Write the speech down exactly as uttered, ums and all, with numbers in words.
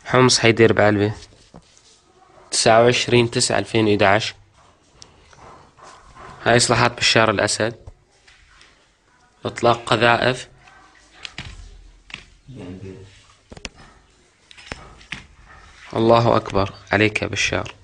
حمص حيدير بعلبة. تسعة وعشرين تسعة ألفين وإحدى عشر. هاي إصلاحات بشار الأسد. إطلاق قذائف. الله أكبر عليك يا بشار.